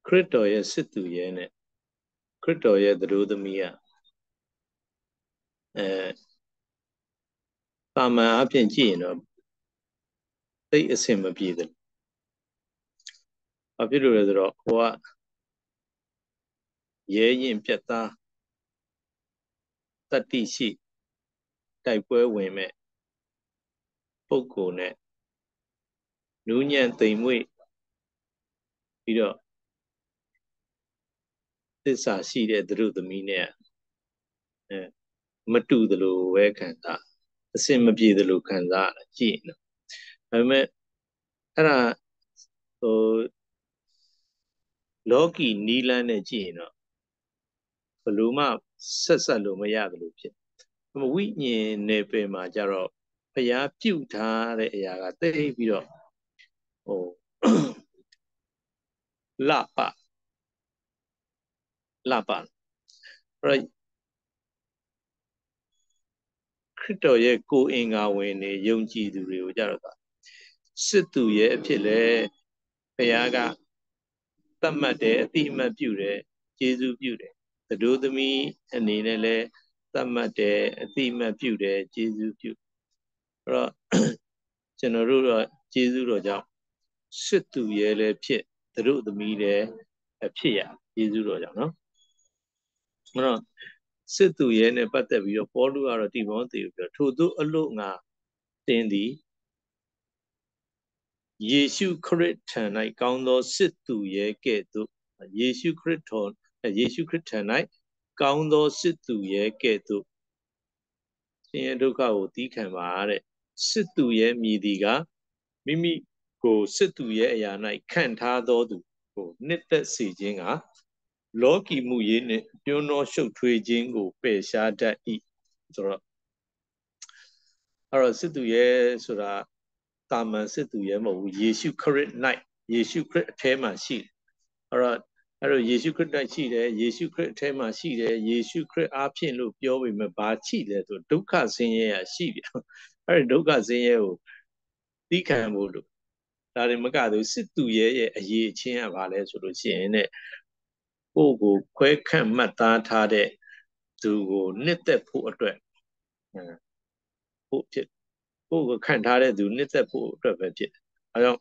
ခရစ်တော်ရဲ့စစ်သူရဲ့နဲ့ခရစ်တော်ရဲ့သတို့သမီးကတာမန်အဖြစ်ကြည့်ရင်တော့သိအဆင်မပြေတယ်။ဘာဖြစ်လို့လဲဆိုတော့ဟိုကရဲရင်ပြတ်သားတတ္တိရှိတိုက်ပွဲဝင်မဲ့ပုဂ္ဂိုလ်နဲ့နူးညံ့သိမ်မွေ့ပြီးတော့သစ္စာရှိတဲ့သတို့သမီးနဲ့မတူသလိုပဲခံစားအဆင်မပြေသလိုခံစားကြည့်နော်။ဒါပေမဲ့အဲ့ဒါဟိုလောကီနီလန်းနဲ့ကြည့်ရင်တော့ဘလို့မှဆက်လို့မရတယ်လို့ဖြစ်ဝိညာဉ်နယ်ပယ်မှာကြတော့ဘုရားပြုထားတဲ့အရာကသိပြီးတော့ဟိုလပအဲ့တော့ခရစ်တော်ရဲ့ကိုယ်အင်္ဂါဝင်နေယုံကြည်သူတွေကိုကြတော့စစ်သူရဲ့အဖြစ်လဲဘုရားကသတ်မှတ်တယ်အတိအမှတ်ပြုတယ်ကျေးဇူးပြုတယ်သတို့သမီးအနေနဲ့လဲသတ်မှတ်တယ်အတိအမှတ်ပြုတယ်ကျေးဇူးပြုအဲ့တော့ကျွန်တော်တို့တော့ကျေးဇူးတော်ကြောင့်စစ်သူရဲ့လဲဖြစ်သတို့သမီးလဲဖြစ်ရကျေးဇူးတော်ကြောင့်နော်အဲ့တော့စစ်သူရဲ့နဲ့ပတ်သက်ပြီးတော့ပေါလုကတော့တိမောသေကိုပြောထို့သောအလို့ငါတင်သည်ယေရှုခရစ်ထံ၌ကောင်းသောစစ်သူရဲ့ကဲ့သို့ယေရှုခရစ်ထံ၌ကောင်းသောစစ်သူရဲ့ကဲ့သို့ဆင်းရဲဒုက္ခကိုသီးခံပါတဲ့စစ်သူရဲ့မြည်သည်ကမိမိကိုစစ်သူရဲ့အရာ၌ခံထားသောသူကိုနှစ်သက်စေခြင်းကလောကီမှုရေးနှင့်ပြုံးသောရှုပ်ထွေးခြင်းကိုပယ်ရှားတတ်၏ဆိုတော့အဲ့တော့စစ်သူရဲ့ဆိုတာတာမန်စစ်သူရဲ့မဟုတ်ဘူးယေရှုခရစ်၌ယေရှုခရစ်အထဲမှာရှိတယ်အဲ့တော့ယေရှုခရစ်၌ရှိတယ်ယေရှုခရစ်အထဲမှာရှိတယ်ယေရှုခရစ်အားဖြင့်လို့ပြောပေမဲ့ဘာရှိလဲဆိုဒုက္ခဆင်းရဲရရှိပြန်အဲ့ဒီဒုက္ခဆင်းရဲကိုသိခံဖို့လို့ဒါတွေမကသေးစစ်သူရဲ့အရေးချင်းကဘာလဲဆိုလို့ရှိရင်တဲ့ကိုယ့်ကိုခွဲခန့်မှတ်သားထားတဲ့သူကိုနှစ်သက်ဖို့အတွက်ဖို့ဖြစ်ကိုယ့်ကိုခန့်ထားတဲ့သူနှစ်သက်ဖို့အတွက်ပဲဖြစ်အဲကြောင့်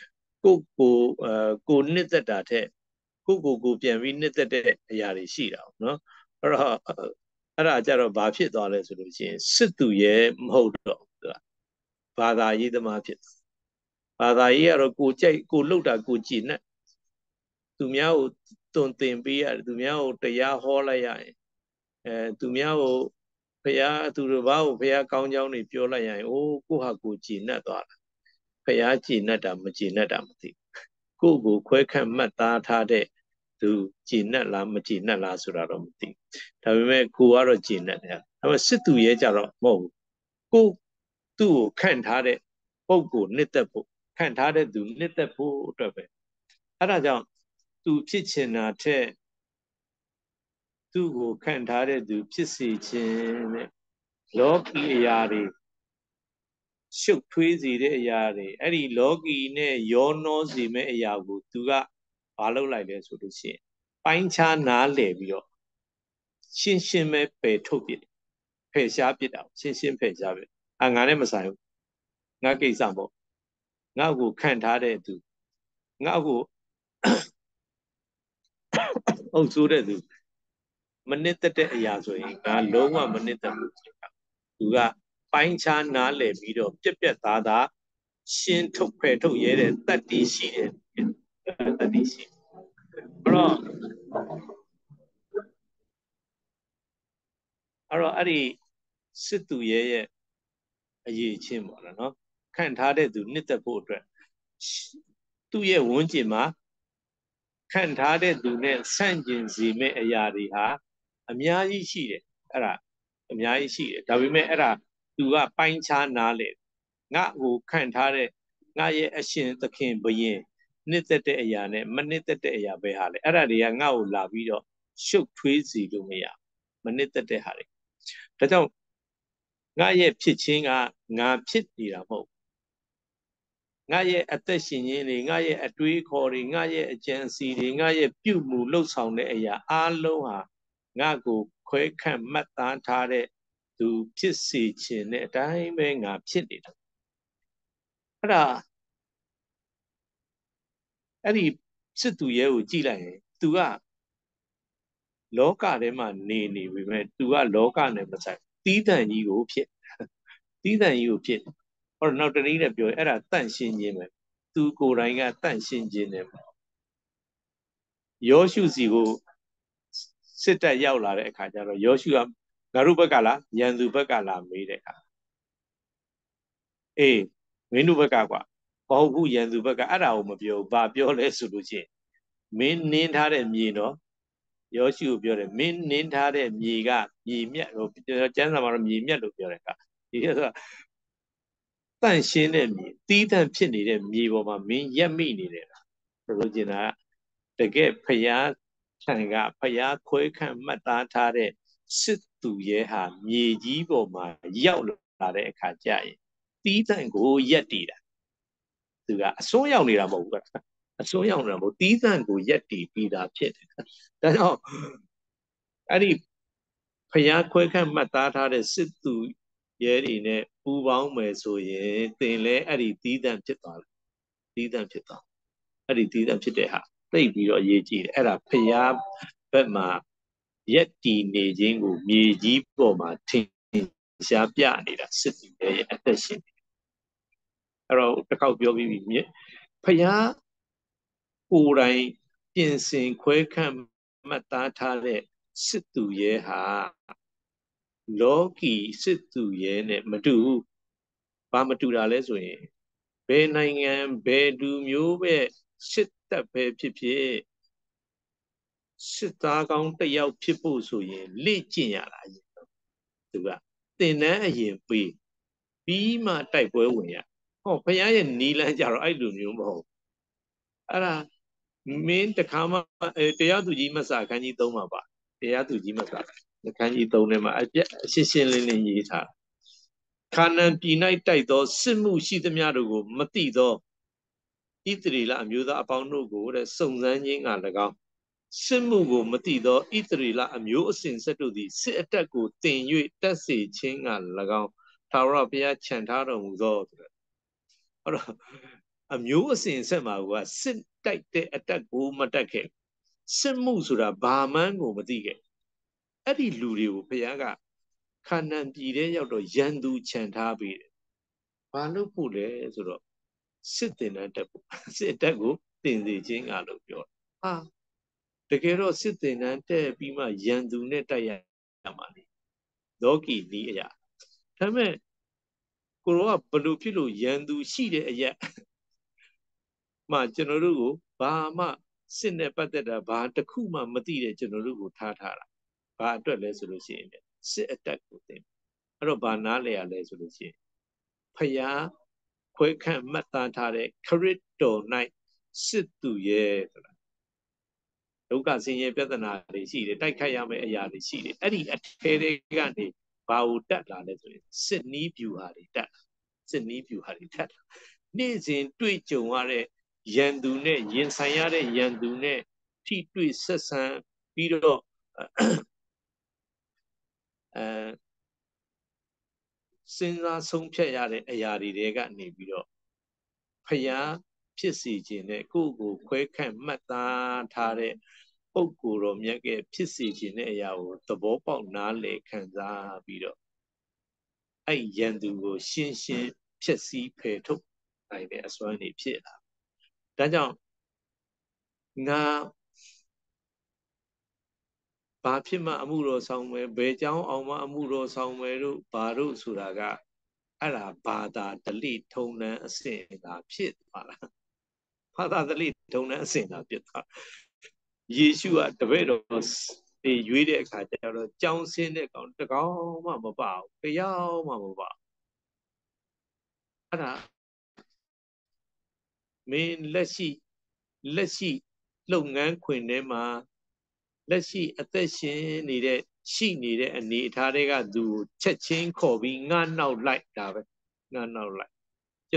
ကိုနှစ်သက်တာထက်ကိုပြန်ပြီးနှစ်သက်တဲ့အရာတွေရှိတာနော်အဲ့ဒါကြတော့ဘာဖြစ်သွားလဲဆိုလို့ရှိရင်စစ်သူရဲ့မဟုတ်တော့ဘာသာရေးသမားဖြစ်ဘာသာရေးကတော့ကိုကြိုက်ကိုလှုပ်တာကိုကြည်နဲ့သူများကိုတွင်တင်ပေးရတယ်သူများကိုတရားဟောလိုက်ရရင်သူများကိုဘုရားသူတို့ဘာကိုဘုရားကောင်းကြောင်းတွေပြောလိုက်ရရင်အိုးကိုဟာကိုကြည်နဲ့သွားတာဘုရားကြည်နဲ့တာမကြည်နဲ့တာမသိကိုခွဲခန့်မှတ်သားထားတဲ့သူကြည်နဲ့လားမကြည်နဲ့လားဆိုတာတော့မသိဒါပေမဲ့ကိုကတော့ကြည်နဲ့တယ်ဒါပေမဲ့စစ်သူရဲ့ကြတော့မဟုတ်ဘူးကိုသူ့ကိုခန့်ထားတဲ့ပုဂ္ဂိုလ်နှစ်သက်ဖို့ခန့်ထားတဲ့သူနှစ်သက်ဖို့အတွက်ပဲအဲ့ဒါကြောင့်သူဖြစ်ချင်တာထက်သူ့ကိုခန့်ထားတဲ့သူဖြစ်စေခြင်းနဲ့လောကီအရာတွေရှုပ်ထွေးစေတဲ့အရာတွေအဲ့ဒီလောကီနဲ့ရောနှောစေမဲ့အရာကိုသူကဘာလုပ်လိုက်လဲဆိုလို့ရှိရင်ပိုင်းခြားနားလည်ပြီးတော့ရှင်းရှင်းပဲပယ်ထုတ်ပြစ်ဖယ်ရှားပြစ်တာရှင်းရှင်းဖယ်ရှားပြစ်ငါနဲ့မဆိုင်ဘူးငါကိစ္စပေါ့ငါ့ကိုခန့်ထားတဲ့သူငါ့ကိုအုပ်စိုးတဲ့သူမနစ်သက်တဲ့အရာဆိုရင်ငါလုံးဝမနစ်သက်ဘူးသူကပိုင်းခြားနားလည်ပြီးတော့ပြက်ပြက်သားသားရှင်းထုတ်ဖယ်ထုတ်ရဲတဲ့တတ္တိရှိတယ်တတ္တိရှိအဲ့တော့အဲ့ဒီစစ်သူရဲ့အရေးချင်းပေါ့နော်ခန့်ထားတဲ့သူနှစ်သက်ဖို့အတွက်သူ့ရဲ့ဝန်းကျင်မှာခန့်ထားတဲ့သူနဲ့ဆန့်ကျင်စေမဲ့အရာတွေဟာအများကြီးရှိတယ်အဲ့ဒါအများကြီးရှိတယ်ဒါပေမဲ့အဲ့ဒါသူကပိုင်းခြားနားလေငါ့ကိုခန့်ထားတဲ့ငါရဲ့အရှင်သခင်ဘုရင်နှစ်သက်တဲ့အရာနဲ့မနှစ်သက်တဲ့အရာပဲဟာလေအဲ့ဒါတွေကငါ့ကိုလာပြီးတော့ရှုပ်ထွေးစေလို့မရမနှစ်သက်တဲ့ဟာတွေဒါကြောင့်ငါရဲ့ဖြစ်ခြင်းကငါဖြစ်နေတာမဟုတ်ငါဖြစ်နေတာကသူ့ရဲ့အလိုတော်နဲ့ညီတဲ့ဟာတွေဖြစ်တယ်အဲ့ဒါကြောင့်သူ့ရဲ့ဝန်းကျင်မှာခန့်ထားတဲ့သူနဲ့ဆန့်ကျင်စေမဲ့အရာတွေဟာအများကြီးရှိတယ်ဒါပေမဲ့အဲ့ဒါသူကပိုင်းခြားနားလေငါ့ကိုခန့်ထားတဲ့ငါရဲ့အရှင်သခင်ဘုရင်နှစ်သက်တဲ့အရာနဲ့မနှစ်သက်တဲ့အရာပဲဟာလေအဲ့ဒါတွေကငါ့ကိုလာပြီးတော့ရှုပ်ထွေးစေလို့မရမနှစ်သက်တဲ့ဟာတွေဒါကြောင့်ငါရဲ့အသက်ရှင်ခြင်းတွေငါရဲ့အတွေးခေါ်တွေငါရဲ့အကြံစီတွေငါရဲ့ပြုမှုလှုပ်ဆောင်တဲ့အရာအားလုံးဟာငါကိုခွဲခန့်မှတ်သားထားတဲ့သူဖြစ်စေခြင်းနဲ့အတိုင်းပဲငါဖြစ်နေတာအဲ့ဒါအဲ့ဒီစစ်သူရဲကိုကြည့်လိုက်ရင် तू ကလောကထဲမှာနေပြီမဲ့ तू ကလောကနဲ့မဆိုင်တီးတန့်ကြီးကိုဖြစ်တီးတန့်ကြီးကိုဖြစ်ဟောနောက်တနည်းနဲ့ပြောရင်အဲ့ဒါတန့်ရှင်းခြင်းပဲ तू ကိုယ်တိုင်ကတန့်ရှင်းခြင်းနဲ့ယောရှုစီကိုစစ်တပ်ရောက်လာတဲ့အခါကျတော့ယောရှုကငါတို့ဘက်ကလားရန်သူဘက်ကလားမေးတဲ့အခါအေးမင်းတို့ဘက်ကကွာဘာဟုတ်ဘူးရန်သူဘက်ကအဲ့ဒါကိုမပြောဘူးဘာပြောလဲဆိုလို့ရှိရင်မင်းနင်းထားတဲ့မြေနော်ယောရှုကိုပြောတယ်မင်းနင်းထားတဲ့မြေကမြေမြတ်ဟိုကျမ်းစာမှာတော့မြေမြတ်လို့ပြောတယ်ကဒီကတန့်ရှင်းတဲ့မြေတီးတန့်ဖြစ်နေတဲ့မြေပေါ်မှာမင်းရက်မိနေတယ်ဆိုလို့ကျင်တာတကယ်ဖျားထံကဖျားခွဲခန့်မှတ်သားထားတဲ့စစ်သူရဲဟာမြေကြီးပေါ်မှာရောက်လာတဲ့အခါကျရင်တီးတန့်ကိုရက်တည်တာသူကအစွန်းရောက်နေတာမဟုတ်ဘူးကအစွန်းရောက်နေတာမဟုတ်တီးတန့်ကိုရက်တည်ပြီးတာဖြစ်တယ်ဒါကြောင့်အဲ့ဒီဖျားခွဲခန့်မှတ်သားထားတဲ့စစ်သူရဲတွေနဲ့ပူပေါင်းမယ်ဆိုရင်သင်လဲအဲ့ဒီတီးတန့်ဖြစ်သွားတယ်တီးတန့်ဖြစ်သွားအဲ့ဒီတီးတန့်ဖြစ်တဲ့ဟာသိပြီးတော့အရေးကြီးတယ်အဲ့ဒါဖျားဘက်မှာရက်တည်နေခြင်းကိုမြေကြီးပေါ်မှာထင်ရှားပြနေတာစစ်သူရဲရဲ့အသက်ရှင်အဲ့တော့တစ်ခေါက်ပြောပြီးပြီဖျားကိုယ်တိုင်ပြင်ဆင်ခွဲခန့်မှတ်သားထားတဲ့စစ်သူရဲဟာလောကီစစ်သူရဲနဲ့မတူဘူးဘာမတူတာလဲဆိုရင်ဘယ်နိုင်ငံဘယ်လူမျိုးပဲစစ်တပ်ပဲဖြစ်ဖြစ်စစ်သားကောင်းတစ်ယောက်ဖြစ်ဖို့ဆိုရင်လေ့ကျင့်ရတာသူကသင်တန်းအရင်ပေးပြီးမှတိုက်ပွဲဝင်ရဟောဘုရားရဲ့နီလန်းကြတော့အဲ့လိုမျိုးမဟုတ်အဲ့ဒါမင်းတခါမှတရားသူကြီးမဆာခန်းကြီး3မှာပါတရားသူကြီးမဆာခန်းကြီး3ထဲမှာအရှင်းရှင်းလင်းလင်းရေးထားခါနန်ပြည်၌တိုက်သောစစ်မှုရှိသမျှတို့ကိုမသိသောဣသရေလအမျိုးသားအပေါင်းတို့ကိုတဲ့စုံစမ်းခြင်းက၎င်းစစ်မှုကိုမသိသောဣသရေလအမျိုးအစဉ်ဆက်တို့သည်စစ်အတက်ကိုတင်၍တက်စေခြင်းက၎င်းထာဝရဘုရားခြံထားတော်မူသောအဲ့တော့အမျိုးအစဉ်ဆက်မှာကစစ်တိုက်တဲ့အတက်ကိုမတက်ခဲ့စစ်မှုဆိုတာဘာမှန်းကိုမသိခဲ့အဲ့ဒီလူတွေကိုဘုရားကခါနန်ပြည်ထဲရောက်တော့ရန်သူခြံထားပေးတယ်ဘာလို့ဖို့လဲဆိုတော့စစ်တင်တဲ့တက်ဖို့စစ်တက်ကိုတင်စေခြင်းကလို့ပြောဟာတကယ်တော့စစ်တင်တန်းတက်ပြီးမှရန်သူနဲ့တိုက်ရမှာလေလောကီနီးအရာဒါပေမဲ့ကိုရောကဘလို့ဖြစ်လို့ရန်သူရှိတဲ့အရာမှကျွန်တော်တို့ကိုဘာမှစစ်နဲ့ပတ်သက်တာဘာတစ်ခုမှမသိတဲ့ကျွန်တော်တို့ကိုထားတာဘာအတွက်လဲဆိုလို့ရှိရင်စစ်အတက်ကိုတင်အဲ့တော့ဘာနားလဲရလဲဆိုလို့ရှိရင်ဖျားခွဲခန့်မှတ်သားထားတဲ့ခရစ်တော်၌စစ်သူရဲ့ဆိုတာဒုက္ခဆင်းရဲပြဿနာတွေရှိတယ်တိုက်ခိုက်ရမယ့်အရာတွေရှိတယ်အဲ့ဒီအထဲတွေကနေဘာကိုတက်လာလဲဆိုရင်စစ်နီးပြူဟာတွေတက်စစ်နီးပြူဟာတွေတက်နေ့စဉ်တွေ့ကြုံရတဲ့ရန်သူနဲ့ရင်ဆိုင်ရတဲ့ရန်သူနဲ့ထိတွေ့ဆက်ဆံပြီးတော့စဉ်းစားဆုံးဖြတ်ရတဲ့အရာတွေကနေပြီးတော့ဖျားဖြစ်စီခြင်းနဲ့ကိုယ့်ကိုခွဲခန့်မှတ်သားထားတဲ့ပုဂ္ဂိုလ်တော်မြတ်ကဖြစ်စီခြင်းတဲ့အရာကိုသဘောပေါက်နားလည်ခံစားပြီးတော့အဲ့ရန်သူကိုရှင်းရှင်းဖြည့်ဆည်းဖယ်ထုတ်နိုင်တဲ့အစွမ်းတွေဖြစ်လာဒါကြောင့်ငါဘာဖြစ်မှအမှုတော်ဆောင်မယ်ဘယ်เจ้าအောင်မှအမှုတော်ဆောင်မယ်တို့ဘာတို့ဆိုတာကအဲ့ဒါဘာသာဓလိထုံနှံအစဉ်သာဖြစ်သွားတာဘာသာဓလိထုံနှံအစဉ်သာဖြစ်သွားယေရှုကတပည့်တော်တွေရွေးတဲ့အခါကျတော့ကြောင်းဆင်းတဲ့ကောင်တကောင်မှမပါဘူးတရားမှမပါအဲ့ဒါမင်းလက်ရှိလုပ်ငန်းခွင်ထဲမှာလက်ရှိအသက်ရှင်နေတဲ့ရှိနေတဲ့အနေအထားတွေကသူချက်ချင်းခေါ်ပြီးငါနောက်လိုက်တာပဲငါနောက်လိုက်ကျွန်တော်ဘ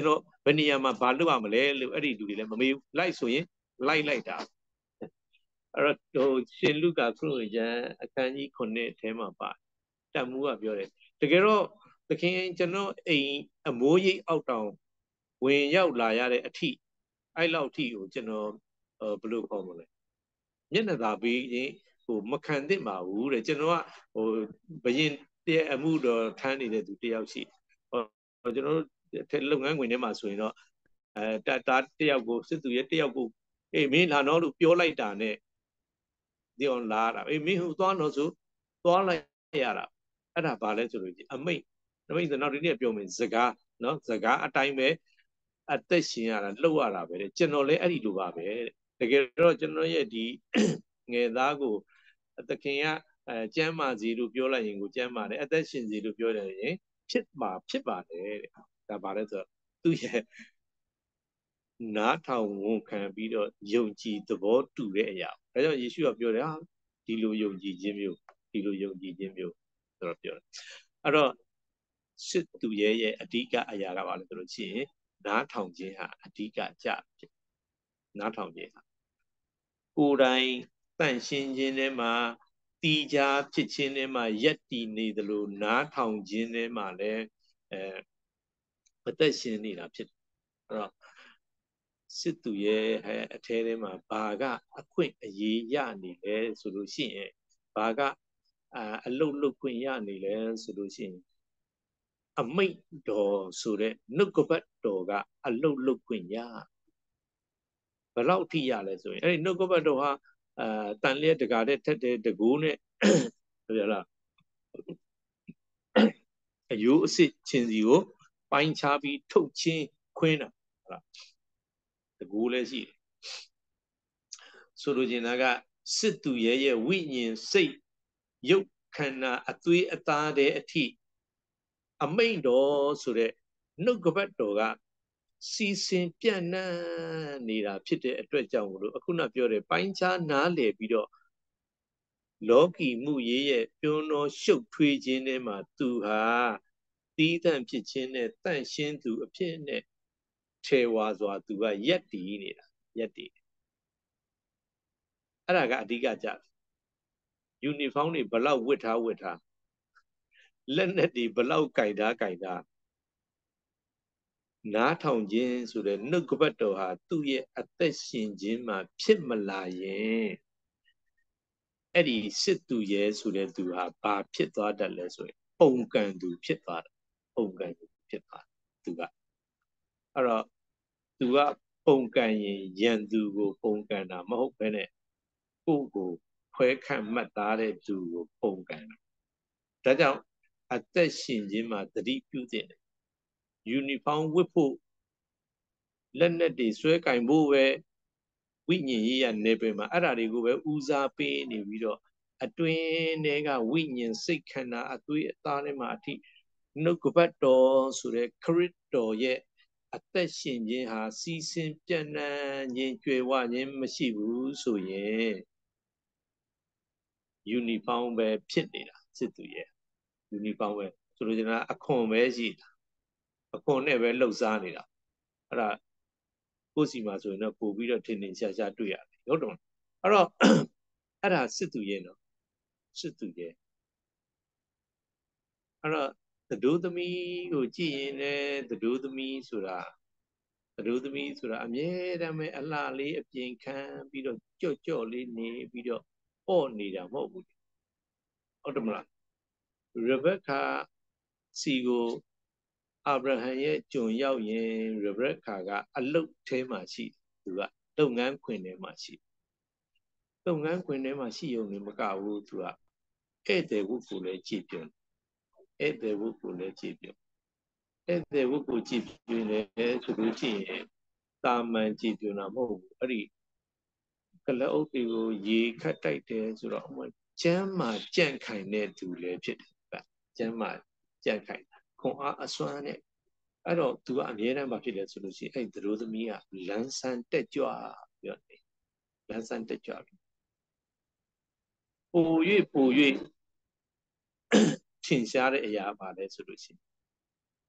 ယ်နေရာမှာဘာလုပ်ရမလဲလို့အဲ့ဒီလူတွေလည်းမမေးဘူးလိုက်ဆိုရင်လိုက်တာအဲ့တော့ရှင်လုကာခရစ်ယာန်အခန်းကြီး9ထဲမှာပါတန်မှုကပြောတယ်တကယ်တော့သခင်ကျွန်တော်အိမ်အမိုးရိပ်အောက်တောင်ဝင်ရောက်လာရတဲ့အထိအဲ့လောက်ထိကိုကျွန်တော်ဘယ်လိုခေါ်မလဲမျက်နှာသာပေးရင်မခံသင့်ပါဘူးတဲ့ကျွန်တော်ကဘယင်တဲ့အမှုတော်ထမ်းနေတဲ့သူတယောက်ရှိကျွန်တော်တို့လုပ်ငန်းခွင်ထဲမှာဆိုရင်တော့တာတယောက်ကိုစစ်သူရဲ့တယောက်ကိုအေးမင်းလာတော့လို့ပြောလိုက်တာနဲ့ဒီအောင်လာတာအေးမင်းဟိုသွားတော့ဆိုသွားလိုက်ရတာအဲ့ဒါဘာလဲဆိုလို့အမိတ်ဆိုနောက်ဒီနေ့ပြောမယ်စကားနော်စကားအတိုင်းပဲအသက်ရှင်ရတာလှုပ်ရတာပဲတဲ့ကျွန်တော်လည်းအဲ့ဒီလိုပါပဲတဲ့တကယ်တော့ကျွန်တော်ရဲ့ဒီငယ်သားကိုသခင်ကကျမ်းမာစီလို့ပြောလိုက်ရင်ကိုကျမ်းမာတယ်အသက်ရှင်စီလို့ပြောတယ်ရင်ဖြစ်ပါတယ်တဲ့ဒါဘာလဲဆိုတော့သူရဲ့နားထောင်ဝန်ခံပြီးတော့ယုံကြည်သဘောတူတဲ့အရာဒါကြောင့်ယေရှုကပြောတယ်ဟာဒီလိုယုံကြည်ခြင်းမျိုးဆိုတော့ပြောတယ်အဲ့တော့စစ်သူရဲ့အဓိကအရာကဘာလဲဆိုလို့ရှိရင်နားထောင်ခြင်းဟာအဓိကကြဖြစ်နားထောင်ခြင်းဟာကိုယ်တိုင်တန့်ရှင်းခြင်းထဲမှာတီးခြားဖြစ်ခြင်းထဲမှာယက်တည်နေသလိုနားထောင်ခြင်းထဲမှာလည်းအသက်ရှင်နေတာဖြစ်တယ်အဲ့တော့စစ်သူရဲ့အထဲထဲမှာဘာကအခွင့်အရေးရနေလဲဆိုလို့ရှိရင်ဘာကအလုတ်လုတ်ခွင့်ရနေလဲဆိုလို့ရှိရင်အမိတ်တော်ဆိုတဲ့နှုတ်ကပတ်တော်ကအလုတ်လုတ်ခွင့်ရဘယ်လောက်ထိရလဲဆိုရင်အဲ့ဒီနှုတ်ကပတ်တော်ဟာတန်လျက်တကာတဲ့ထက်တဲ့တကူနဲ့ဟုတ်လားအယိုးအစစ်ချင်းစီကိုပိုင်းခြားပြီးထုတ်ချင်းခွင်းတာဟုတ်လားတကူလည်းရှိတယ်ဆိုလိုချင်တာကစစ်သူရဲ့ဝိညာဉ်စိတ်ရုပ်ခန္ဓာအသွေးအသားတဲ့အထိအမိန့်တော်ဆိုတဲ့နှုတ်ကပတ်တော်ကစီစဉ်ပြန့်နှံ့နေတာဖြစ်တဲ့အတွက်ကြောင့်မလို့အခုနပြောတဲ့ပိုင်းခြားနားလည်ပြီးတော့လောကီမှုရေးရဲ့ပြုံးတော်ရှုပ်ထွေးခြင်းထဲမှာသူဟာတီးသန့်ဖြစ်ခြင်းနဲ့တန့်ရှင်းသူအဖြစ်နဲ့ထေဝါစွာသူကရက်တည်နေတာရက်တည်အဲ့ဒါကအဓိကကြတယ်ယူနီဖောင်းတွေဘလောက်ဝတ်ထားလက်နက်တွေဘလောက်ကင်ထားနားထောင်ခြင်းဆိုတဲ့နှုတ်ကပတ်တော်ဟာသူ့ရဲ့အသက်ရှင်ခြင်းမှာဖြစ်မလာရင်အဲ့ဒီစစ်သူရဲ့ဆိုတဲ့သူဟာဘာဖြစ်သွားတတ်လဲဆိုရင်ပုံကန်သူဖြစ်သွားတယ်ပုံကန်သူဖြစ်သွားသူကအဲ့တော့သူကပုံကန်ရင်ရန်သူကိုပုံကန်တာမဟုတ်ဘဲနဲ့ကိုယ့်ကိုခွဲခန့်မှတ်သားတဲ့သူကိုပုံကန်တာဒါကြောင့်အသက်ရှင်ခြင်းမှာသတိပြုသင့်တယ်ယူနီဖောင်းဝတ်ဖို့လက်နက်တွေဆွဲကင်ဖို့ပဲဝိညာဉ်ရေးရနေပင်မှာအဲ့ဓာတွေကိုပဲဦးစားပေးနေပြီးတော့အတွင်းတွေကဝိညာဉ်စိတ်ခန္ဓာအသွေးအသားတွေမှာအထိနှုတ်ကပတ်တော်ဆိုတဲ့ခရစ်တော်ရဲ့အသက်ရှင်ခြင်းဟာစီစဉ်ပြန့်နှံ့ခြင်းကြွယ်ဝခြင်းမရှိဘူးဆိုရင်ယူနီဖောင်းပဲဖြစ်နေတာစစ်သူရဲ့ယူနီဖောင်းပဲဆိုလိုချင်တာအခွန်ပဲရှိတာအခွန်နဲ့ပဲလှုပ်ရှားနေတာအဲ့ဒါကိုယ်စီမှာဆိုရင်တော့ပို့ပြီးတော့ထင်ထင်ရှားရှားတွေ့ရတယ်ဟုတ်တော့အဲ့တော့အဲ့ဒါစစ်သူရဲ့နော်စစ်သူရဲ့အဲ့တော့သတို့သမီးကိုကြည့်ရင်လည်းသတို့သမီးဆိုတာအမြဲတမ်းပဲအလှလေးအပြင်ခံပြီးတော့ကြော့လေးနေပြီးတော့ပေါ့နေတာမဟုတ်ဘူးဟုတ်တယ်မလားရဗက်ခါစီကိုအာဗြဟံရဲ့ကျွန်ရောက်ရင်ရဗက်ခါကအလုတ်ထဲမှာရှိသူကလုပ်ငန်းခွင်ထဲမှာရှိလုပ်ငန်းခွင်ထဲမှာရှိုံနဲ့မကဘူးသူကဧည့်သည်ဝတ်ကိုလည်းကြည်ပြုံဧည့်သည်ဝတ်ကိုလည်းကြည်ပြုံဧည့်သည်ဝတ်ကိုကြည်ပြုံလည်းဆိုလို့ရှိရင်တာမန်ကြည်ပြုံတာမဟုတ်ဘူးအဲ့ဒီကလအုပ်တွေကိုရေခတ်တိုက်တယ်ဆိုတော့ကျမ်းမာကြန့်ခိုင်တဲ့သူလည်းဖြစ်တယ်ကျမ်းမာကြန့်ခိုင်ခွန်အားအစွမ်းနဲ့အဲ့တော့သူကအမြဲတမ်းဘာဖြစ်လဲဆိုလို့ရှိရင်အဲ့သတို့သမီးကလန်းဆန်းတက်ကြွပြောတယ်လန်းဆန်းတက်ကြွပို၍ထင်ရှားတဲ့အရာပါလဲဆိုလို့ရှိရင်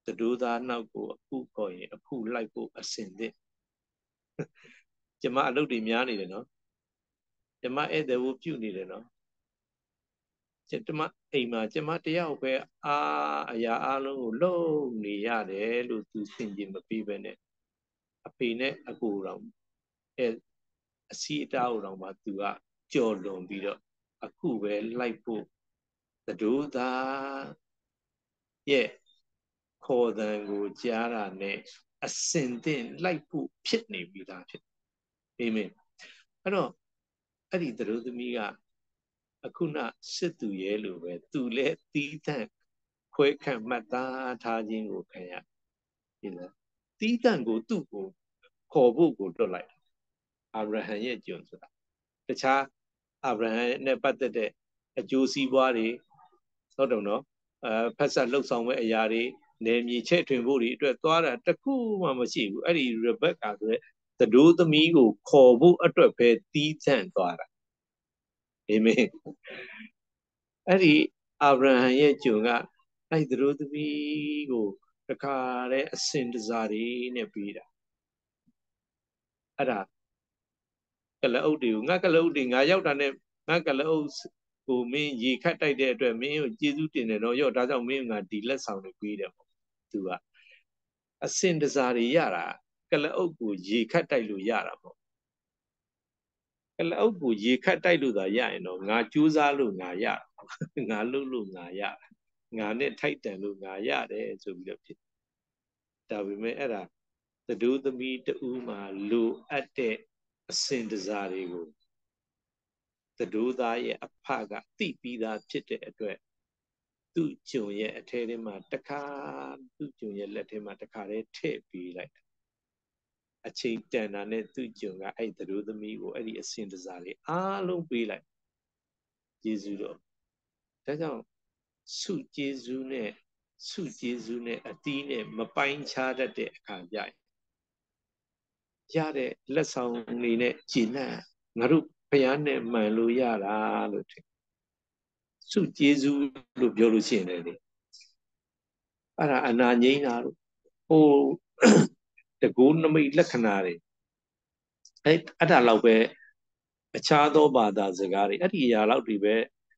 သတို့သားနောက်ကိုအခုခေါ်ရင်အခုလိုက်ဖို့အစင်သင့်ကျမအလုပ်တွေများနေတယ်နော်ကျမဧည့်သည်ဝပြုနေတယ်နော်ကျမအိမ်မှာကျမတယောက်ပဲအရာအလုံးကိုလုပ်နေရတယ်လို့သူစင်ကြင်မပြီးပဲနဲ့အဖေနဲ့အကိုတော်အစီအတားတော်မှာသူကကြော်လွန်ပြီးတော့အခုပဲလိုက်ဖို့သတို့သားရဲ့ခေါ်တန်ကိုကြားတာနဲ့အစင်သင့်လိုက်ဖို့ဖြစ်နေပြီသားဖြစ်အာမင်အဲ့တော့အဲ့ဒီသတို့သမီးကအခုနစစ်သူရဲလိုပဲသူလည်းတီးတန့်ခွဲခန့်မှတ်သားထားခြင်းကိုခံရဒီလားတီးတန့်ကိုသူ့ကိုခေါ်ဖို့ကိုတွတ်လိုက်အာဗြဟံရဲ့ကျွန်ဆိုတာတခြားအာဗြဟံနဲ့ပတ်သက်တဲ့အကျိုးစီးပွားတွေဟုတ်တယ်နော်ဖက်ဆက်လှုပ်ဆောင်မဲ့အရာတွေနေမြေချဲ့ထွင်ဖို့တွေအတွက်သွားတာတခုမှမရှိဘူးအဲ့ဒီရဘက်ကာဆိုတဲ့သတို့သမီးကိုခေါ်ဖို့အတွက်ပဲတီးတန့်သွားတာအာမင်အဲ့ဒီအာဗြဟံရဲ့ကျွန်ကအဲ့ဒီသတို့သမီးကိုတခါတဲ့အစင်တစားတွေနဲ့ပြီးတာအဲ့ဒါကလအုပ်တွေကိုငါကလအုပ်တွေငါရောက်တာနဲ့ငါကလအုပ်ကိုမင်းရေခတ်တိုက်တဲ့အတွက်မင်းကိုကျေးဇူးတင်တယ်တော့ရော့ဒါကြောင့်မင်းငါဒီလက်ဆောင်တွေပေးတယ်ပေါ့သူကအစင်တစားတွေရတာကလအုပ်ကိုရေခတ်တိုက်လို့ရတာပေါ့ကလအုပ်ကိုရေခတ်တိုက်လို့သာရရင်တော့ငါကြိုးစားလို့ငါရငါလှုပ်လို့ငါရငါနဲ့ထိုက်တန်လို့ငါရတယ်ဆိုပြီးတော့ဖြစ်ဒါပေမဲ့အဲ့ဒါသတို့သမီးတူမှာလိုအပ်တဲ့အစင်တစားတွေကိုသတို့သားရဲ့အဖကသိပြီးသားဖြစ်တဲ့အတွက်သူ့ဂျုံရဲ့အထဲထဲမှာတခါသူ့ဂျုံရဲ့လက်ထဲမှာတခါတည်းထည့်ပေးလိုက်အချိန်တန်တာနဲ့သူ့ဂျုံကအဲ့သတို့သမီးကိုအဲ့ဒီအစင်တစားလေးအားလုံးပေးလိုက်ယေရှုတော်ဒါကြောင့်စုကျေးဇူးနဲ့အတီးနဲ့မပိုင်းခြားတတ်တဲ့အခါကြရင်ရတဲ့လက်ဆောင်တွေနဲ့ဂျင်းနဲ့ငါတို့ဘုရားနဲ့မှန်လို့ရတာလို့ထင်စုကျေးဇူးလို့ပြောလို့ရှိရင်လေအဲ့ဒါအနာငိမ့်တာလို့ဟိုတကူနမိတ်လက္ခဏာတွေအဲ့ဒါလောက်ပဲအခြားသောဘာသာစကားတွေအဲ့ဒီအရာလောက်တွေပဲ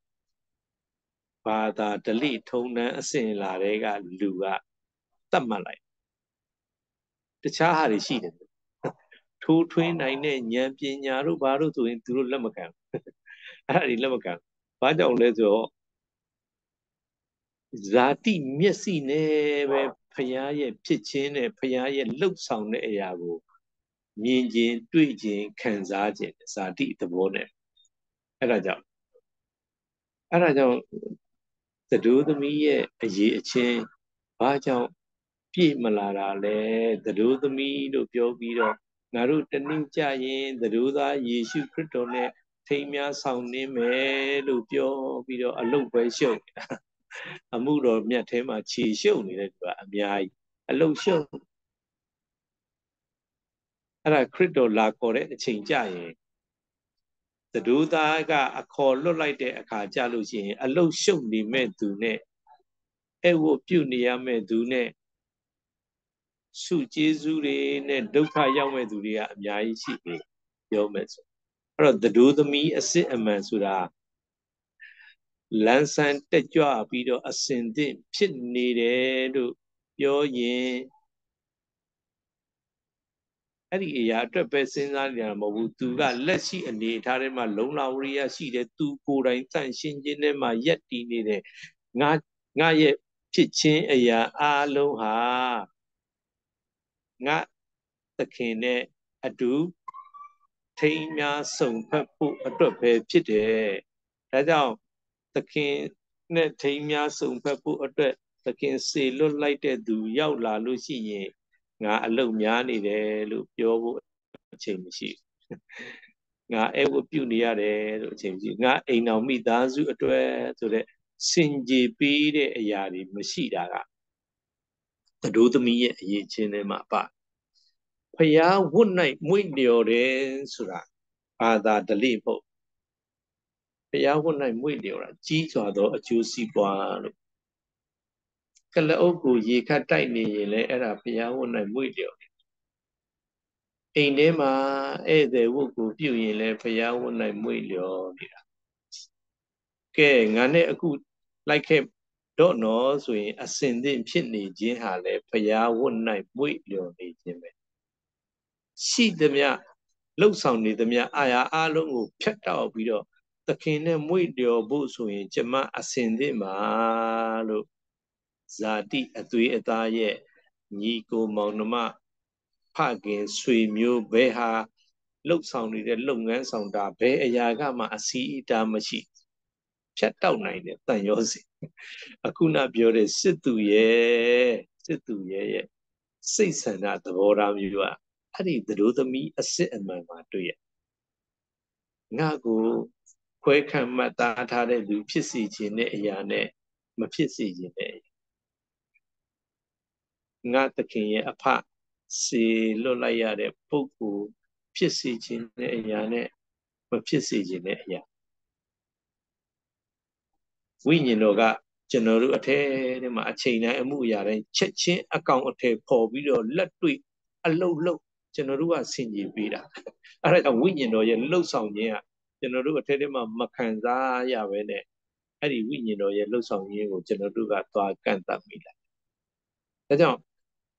ဘာသာဓလိထုံတန်းအစဉ်လာတဲ့ကလူကတတ်မှတ်လိုက်တခြားဟာတွေရှိတယ်ထိုးထွင်းနိုင်တဲ့ဉာဏ်ပညာတို့ဘာလို့ဆိုရင်သူတို့လက်မခံအဲ့ဒါတွေလက်မခံဘာကြောင့်လဲဆိုတော့ဇာတိမျက်စိနဲ့ပဲဖရာရဲ့ဖြစ်ခြင်းနဲ့ဖရာရဲ့လှုပ်ဆောင်တဲ့အရာကိုမြင်ခြင်းတွေ့ခြင်းခံစားခြင်းဇာတိသဘောနဲ့အဲ့ဒါကြောင့်သတို့သမီးရဲ့အရေးအချင်းဘာကြောင့်ပြည့်မလာတာလဲသတို့သမီးလို့ပြောပြီးတော့ငါတို့တနည်းကြရင်သတို့သားယေရှုခရစ်တော်နဲ့ထိမ်းများဆောင်နှင်းမယ်လို့ပြောပြီးတော့အလုတ်ပဲရှုပ်အမှုတော်မြတ်ထဲမှာခြေရှုပ်နေတဲ့သူကအများကြီးအလုတ်ရှုပ်အဲ့ဒါခရစ်တော်လာခေါ်တဲ့အချိန်ကြရင်သတို့သားကအခေါ်လွတ်လိုက်တဲ့အခါကြလို့ရှိရင်အလုတ်ရှုပ်နေမဲ့သူနဲ့အဲ့ဝပြုနေရမဲ့သူနဲ့စုကျေးဇူးတွေနဲ့ဒုက္ခရောက်မဲ့သူတွေကအများကြီးရှိပြီပြောမယ်ဆိုအဲ့တော့သတို့သမီးအစစ်အမှန်ဆိုတာလန်းဆန်းတက်ကြွပြီးတော့အစင်သင့်ဖြစ်နေတယ်လို့ပြောရင်အဲ့ဒီအရာအတွက်ပဲစဉ်းစားနေတာမဟုတ်ဘူးသူကလက်ရှိအနေအထားထဲမှာလုံလဝရိယရှိတယ်သူကိုယ်တိုင်တန့်ရှင်းခြင်းထဲမှာယက်တည်နေတယ်ငါရဲ့ဖြစ်ခြင်းအရာအလုံးဟာငါသခင်နဲ့အတူထိမ်းများစုံဖက်ဖို့အတွက်ပဲဖြစ်တယ်ဒါကြောင့်သခင်နဲ့ထိမ်းများစုံဖက်ဖို့အတွက်သခင်စေလွတ်လိုက်တဲ့သူရောက်လာလို့ရှိရင်ငါအလုတ်များနေတယ်လို့ပြောဖို့အချိန်မရှိငါအဲ့ဝပြုနေရတယ်လို့အချိန်မရှိငါအိမ်တော်မိသားစုအတွက်ဆိုတဲ့စင်ကြယ်ပေးတဲ့အရာတွေမရှိတာကသတို့သမီးရဲ့အရေးချင်းထဲမှာပါဖျားဝတ်၌မွေ့လျော်တယ်ဆိုတာဘာသာဓလေ့ဖို့ဖျားဝတ်၌မွေ့လျော်တာကြီးစွာသောအကျိုးစီးပွားလို့ကလအုပ်ကိုရေခတ်တိုက်နေရင်လည်းအဲ့ဒါဘုရားဝတ်၌မွေ့လျော်အိမ်ထဲမှာဧည့်သည်ဝတ်ကိုပြုရင်လည်းဘုရားဝတ်၌မွေ့လျော်နေတာကဲငါနဲ့အခုလိုက်ခဲ့တော့နော်ဆိုရင်အစင်သင့်ဖြစ်နေခြင်းဟာလည်းဘုရားဝတ်၌မွေ့လျော်နေခြင်းပဲရှိသမျှလှုပ်ဆောင်နေသမျှအာရအလုံးကိုဖြတ်တောက်ပြီးတော့သခင်နဲ့မွေ့လျော်ဖို့ဆိုရင်ကျမအစင်သင့်ပါလို့ဇာတိအသွေးအသားရဲ့ညီကိုမောင်နှမဖခင်ဆွေမျိုးဘယ်ဟာလှုပ်ဆောင်နေတဲ့လုပ်ငန်းဆောင်တာဘယ်အရာကမှအစီအတာမရှိဖြတ်တောက်နိုင်တဲ့တန်ရောစီအခုနပြောတဲ့စစ်သူရဲ့စိတ်ဆန္ဒသဘောထားမျိုးကအဲ့ဒီသတို့သမီးအစစ်အမှန်မှာတွေ့ရငါကိုခွဲခံမှတ်သားထားတဲ့လူဖြစ်စီခြင်းတဲ့အရာနဲ့မဖြစ်စီခြင်းတဲ့အရာငါသခင်ရဲ့အဖစေလွတ်လိုက်ရတဲ့ပုဂ္ဂိုလ်ဖြစ်စီခြင်းတဲ့အရာနဲ့မဖြစ်စီခြင်းတဲ့အရာဝိညာဉ်တော်ကကျွန်တော်တို့အထဲထဲမှာအချိန်တိုင်းအမှုအရာတိုင်းချက်ချင်းအကောင်အထည်ပေါ်ပြီးတော့လက်တွေ့အလုတ်လုတ်ကျွန်တော်တို့ကဆင်ခြင်ပေးတာအဲ့ဒါကြောင့်ဝိညာဉ်တော်ရဲ့လှုပ်ဆောင်ခြင်းကကျွန်တော်တို့အထဲထဲမှာမခံစားရဘဲနဲ့အဲ့ဒီဝိညာဉ်တော်ရဲ့လှုပ်ဆောင်ခြင်းကိုကျွန်တော်တို့ကသွားကန့်သတ်မိလိုက်ဒါကြောင့်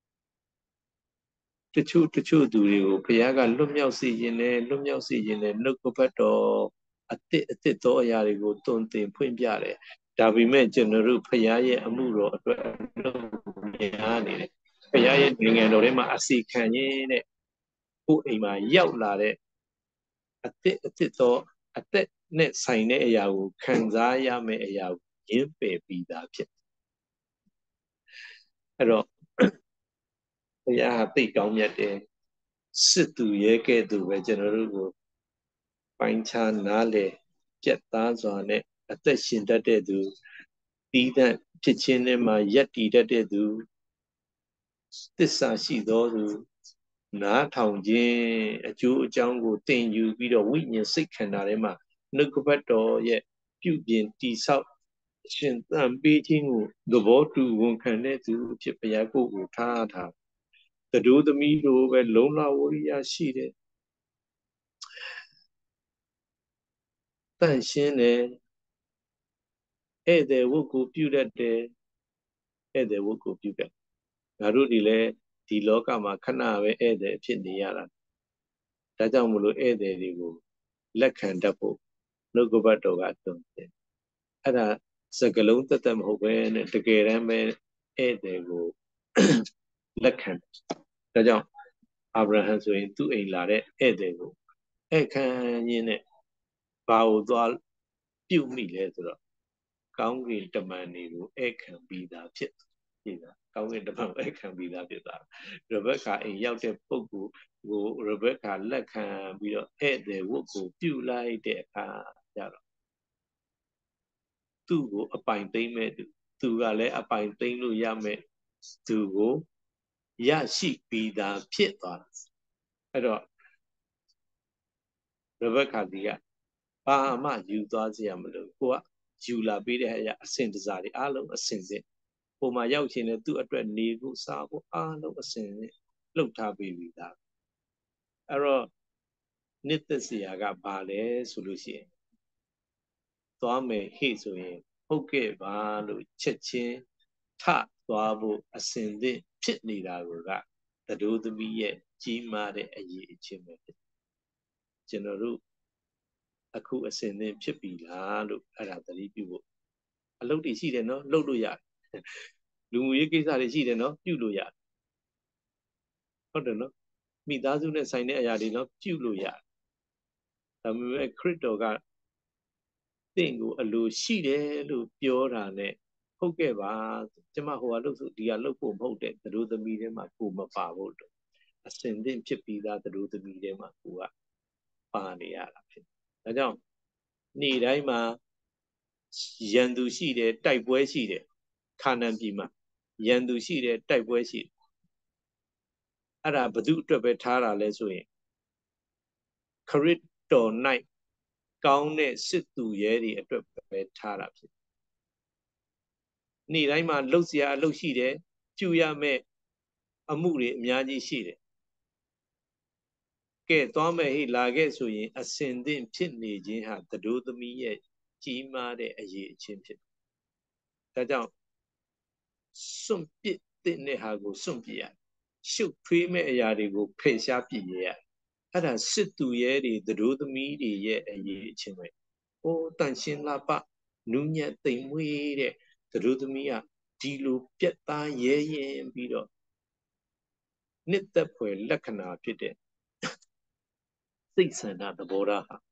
တချို့သူတွေကိုဘုရားကလွတ်မြောက်စေခြင်းနဲ့နှုတ်ကပတ်တော်အသစ်သောအရာတွေကိုတုံသင်ဖွင့်ပြတယ်ဒါပေမဲ့ကျွန်တော်တို့ဘုရားရဲ့အမှုတော်အတွက်များနေတယ်ဘုရားရဲ့နိုင်ငံတော်ထဲမှာအစီခံရင်းနဲ့ကိုယ်အိမ်မှာရောက်လာတဲ့အသစ်သောအသက်နဲ့ဆိုင်တဲ့အရာကိုခံစားရမယ့်အရာကိုရင်းပယ်ပြီးသားဖြစ်အဲ့တော့ဘုရားသိကောင်းမြတ်တယ်စစ်သူရဲကဲ့သို့ပဲကျွန်တော်တို့ကိုပိုင်းခြားနားလေပြတ်သားစွာနဲ့အသက်ရှင်တတ်တဲ့သူတီးသန့်ဖြစ်ခြင်းနဲ့မှယက်တည်တတ်တဲ့သူသစ္စာရှိသောသူနားထောင်ခြင်းအကျိုးအကြောင်းကိုသင်ယူပြီးတော့ဝိညာဉ်စိတ်ခန္ဓာထဲမှာနှုတ်ကပတ်တော်ရဲ့ပြုပြင်တိဆောက်ရှင်သန်ပေးခြင်းကိုသဘောတူဝန်ခံတဲ့သူဖြစ်ဘုရားကိုထားသတို့သမီးတို့ပဲလုံလဝရိယရှိတယ်တန့်ရှင်းတယ်ဧည့်သည်ဝတ်ကိုပြုတတ်တယ်ဧည့်သည်ဝတ်ကိုပြုတတ်ငါတို့ဒီလည်းဒီလောကမှာခဏပဲဧည့်သည်ဖြစ်နေရတာဒါကြောင့်မလို့ဧည့်သည်တွေကိုလက်ခံတတ်ဖို့နှုတ်ကပတ်တော်ကတုံ့တယ်အဲ့ဒါစကလုံးတသက်မဟုတ်ပဲနဲ့တကယ်တမ်းပဲဧည့်သည်ကိုလက်ခံဒါကြောင့်အာဗြဟံဆိုရင်သူ့အိမ်လာတဲ့ဧည့်သည်ကိုဧည့်ခံရင်းနဲ့ဘာကိုသွားပြုမိလဲဆိုတော့ကောင်းကင်တမန်တွေကိုဧည့်ခံပြီးသားဖြစ်ပြီလားကောင်းကင်တမန်ဧည့်ခံပြီးသားဖြစ်တာရဘက်ခါအိမ်ရောက်တဲ့ပုဂ္ဂိုလ်ကိုရဘက်ခါလက်ခံပြီးတော့ဧည့်သည်ဝတ်ကိုပြုလိုက်တဲ့အခါကျတော့သူ့ကိုအပိုင်သိမ့်မဲ့သူကလည်းအပိုင်သိမ့်လို့ရမဲ့သူကိုရရှိပြီးသားဖြစ်သွားတယ်အဲ့တော့ရဘက်ခါဒီကဘာမှယူသွားစရာမလိုကိုကယူလာပေးတဲ့အရာအစင်တစားတွေအားလုံးအစင်စစ်ဟိုမှာရောက်ချင်တဲ့သူ့အတွက်နေဖို့စားဖို့အားလုံးအစင်စစ်လှုပ်ထားပေးပြီးသားအဲ့တော့နှစ်သက်စရာကဘာလဲဆိုလို့ရှိရင်သွားမယ်ဟေ့ဆိုရင်ဟုတ်ကဲ့ပါလို့ချက်ချင်းထသွားဖို့အစင်သင့်ဖြစ်နေတာကသတို့သမီးရဲ့ကြီးမားတဲ့အရေးအချင်းပဲကျွန်တော်တို့အခုအစင်သင့်ဖြစ်ပြီလားလို့အဲ့ဒါသတိပြုဖို့အလုပ်တွေရှိတယ်နော်လုပ်လို့ရတယ်လူမှုရေးကိစ္စတွေရှိတယ်နော်ပြုလို့ရတယ်ဟုတ်တယ်နော်မိသားစုနဲ့ဆိုင်တဲ့အရာတွေနော်ပြုလို့ရတယ်ဒါပေမဲ့ခရစ်တော်ကတင့်ကိုအလိုရှိတယ်လို့ပြောတာနဲ့ဟုတ်ကဲ့ပါကျမဟိုကလုပ်ဆိုဒီကလုပ်ဖို့မဟုတ်တဲ့သတို့သမီးတွေမှာကိုမပါဖို့တော့အစင်သင့်ဖြစ်ပြီးသားသတို့သမီးတွေမှာကိုကပါနေရတာဖြစ်ဒါကြောင့်နေ့တိုင်းမှာရန်သူရှိတယ်တိုက်ပွဲရှိတယ်ခါနန်ပြည်မှာရန်သူရှိတယ်တိုက်ပွဲရှိတယ်အဲ့ဒါဘု து အတွက်ပဲထားတာလဲဆိုရင်ခရစ်တော်၌ကောင်းတဲ့စစ်သူရဲတွေအတွက်ပဲထားတာဖြစ်နေ့တိုင်းမှာလှုပ်เสียအလုပ်ရှိတယ်ပြုရမယ်အမှုတွေအများကြီးရှိတယ်ကဲသွားမယ်ဟိလာခဲ့ဆိုရင်အစင်သင့်ဖြစ်နေခြင်းဟာသတို့သမီးရဲ့ကြီးမားတဲ့အရေးအချင်းဖြစ်ဒါကြောင့်စွန့်ပစ်တဲ့ဟာကိုစွန့်ပစ်ရရှုပ်ထွေးမဲ့အရာတွေကိုဖယ်ရှားပစ်ရအဲ့ဒါစစ်သူရဲတွေသတို့သမီးတွေရဲ့အရေးအချင်းပဲဟိုတန်ရှင်းလာပနူးညံ့သိမ်မွေးတဲ့သတို့သမီးကဒီလိုပြက်သားရဲရင်ပြီးတော့နှစ်သက်ဖွယ်လက္ခဏာဖြစ်တဲ့စိတ်ဆန္ဒသဘောထားဟာ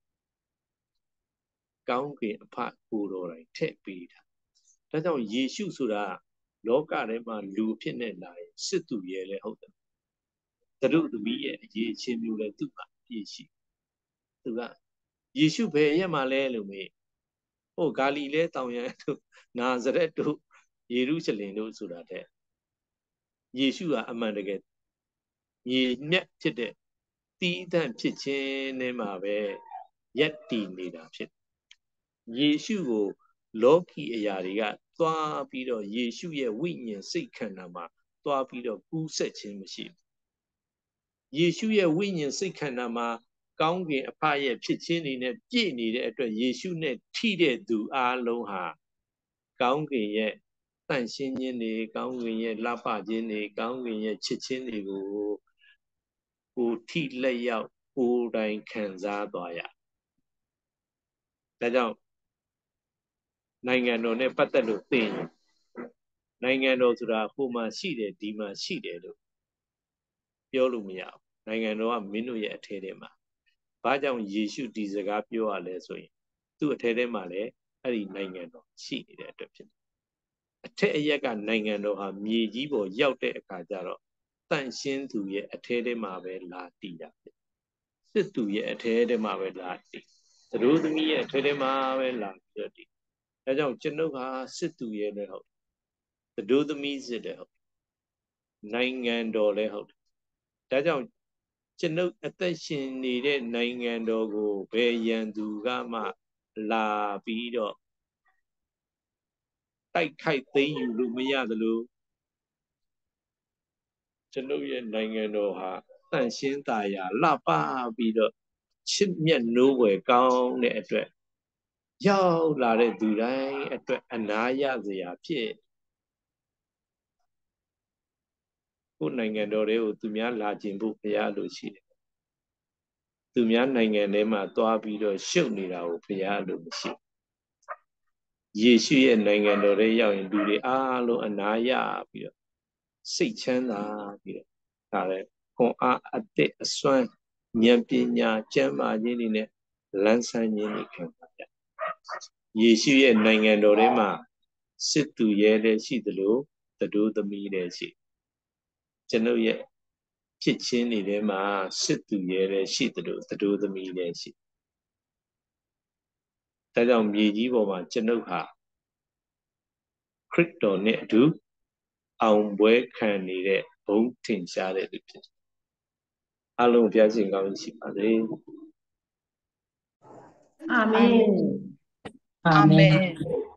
ကောင်းကင်အဖကိုယ်တော်တိုင်ထည့်ပေးတာဒါကြောင့်ယေရှုဆိုတာလောကထဲမှာလူဖြစ်နေလာရင်စစ်သူရဲလည်းဟုတ်တယ်သတို့သမီးရဲ့အရေးချင်းမျိုးလည်းသူ့မှာပြည့်ရှိသူကယေရှုဘယ်ရက်မှာလဲလို့မေးဟိုဂါလိလဲတောင်ရန်တို့နာဇရက်တို့ယေရုရှလင်တို့ဆိုတာတဲ့ယေရှုကအမှန်တကယ်မြေမြတ်ဖြစ်တဲ့တီးသန့်ဖြစ်ခြင်းနဲ့မှာပဲရက်တည်နေတာဖြစ်ယေရှုကိုလောကီအရာတွေကသွားပြီးတော့ယေရှုရဲ့ဝိညာဉ်စိတ်ခန္ဓာမှာသွားပြီးတော့ကူးဆက်ခြင်းမရှိဘူးယေရှုရဲ့ဝိညာဉ်စိတ်ခန္ဓာမှာကောင်းကင်အဖရဲ့ဖြစ်ခြင်းတွေနဲ့ပြည့်နေတဲ့အတွက်ယေရှုနဲ့ထိတဲ့သူအလုံးဟာကောင်းကင်ရဲ့တန့်ရှင်းခြင်းတွေကောင်းကင်ရဲ့လှပခြင်းတွေကောင်းကင်ရဲ့ချစ်ခြင်းတွေကိုကိုထိလက်ရောက်ကိုယ်တိုင်ခံစားသွားရဒါကြောင့်နိုင်ငံတော်နဲ့ပတ်သက်လို့သိရင်နိုင်ငံတော်ဆိုတာဟိုမှာရှိတယ်ဒီမှာရှိတယ်လို့ပြောလို့မရဘူးနိုင်ငံတော်ကမင်းတို့ရဲ့အထဲထဲမှာဘာကြောင့်ယေရှုဒီစကားပြောရလဲဆိုရင်သူ့အထဲထဲမှာလည်းအဲ့ဒီနိုင်ငံတော်ရှိနေတဲ့အတွက်ဖြစ်တယ်အထက်အရက်ကနိုင်ငံတော်ဟာမြေကြီးပေါ်ရောက်တဲ့အခါကျတော့တန့်ရှင်းသူရဲ့အထဲထဲမှာပဲလာတည်တာဖြစ်စစ်သူရဲ့အထဲထဲမှာပဲလာတည်သတို့သမီးရဲ့အထဲထဲမှာပဲလာပြီးတော့တည်ဒါကြောင့်ကျွန်ုပ်ဟာစစ်သူရဲ့လည်းဟုတ်သတို့သမီးစစ်တယ်ဟုတ်နိုင်ငံတော်လည်းဟုတ်ဒါကြောင့်ကျွန်ုပ်အသက်ရှင်နေတဲ့နိုင်ငံတော်ကိုဘယ်ရန်သူကမှလာပြီးတော့တိုက်ခိုက်သိမ်းယူလို့မရသလိုကျွန်ုပ်ရဲ့နိုင်ငံတော်ဟာတန့်ရှင်းသာယာလှပပြီးတော့ချစ်မြတ်နိုးွယ်ကောင်းတဲ့အတွက်ရောက်လာတဲ့သူတိုင်းအတွက်အနာရစရာဖြစ်ကိုယ်နိုင်ငံတော်တွေကိုသူများလာခြင်းဖို့ဘုရားလိုရှိတယ်သူများနိုင်ငံထဲမှာသွားပြီးတော့ရှုပ်နေတာကိုဘုရားလိုမရှိယေရှုရဲ့နိုင်ငံတော်ထဲရောက်ရင်လူတွေအားလုံးအနာရပြီးတော့စိတ်ချမ်းသာပြီးတော့ဒါလည်းခွန်အားအသက်အစွမ်းဉာဏ်ပညာကျမ်းမာခြင်းတွေနဲ့လန်းဆန်းခြင်းတွေခံပါကြယေရှုရဲ့နိုင်ငံတော်ထဲမှာစစ်သူရဲလည်းရှိသလိုသတို့သမီးလည်းရှိကျွန်ုပ်ရဲ့ဖြစ်ချင်းတွေထဲမှာစစ်သူရဲလည်းရှိသလိုသတို့သမီးလည်းရှိဒါကြောင့်မြေကြီးပေါ်မှာကျွန်ုပ်ဟာခရစ်တော်နဲ့အတူအောင်ပွဲခံနေတဲ့ဘုံထင်ရှားတဲ့သူဖြစ်အလုံးဘုရားရှင်ကောင်းကြီးရှိပါစေအာမင်အာမင်